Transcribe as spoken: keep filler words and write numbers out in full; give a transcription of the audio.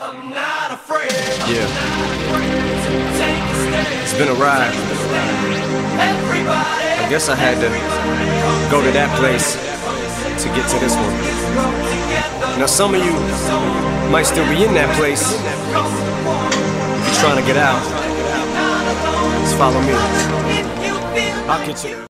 I'm not afraid. Yeah. It's been a ride. I guess I had to go to that place to get to this one. Now some of you might still be in that place. If you're trying to get out, just follow me. I'll get you there.